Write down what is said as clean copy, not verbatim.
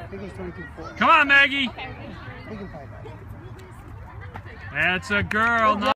I think it's 22.4. Come on, Maggie. We can find out. That's a girl.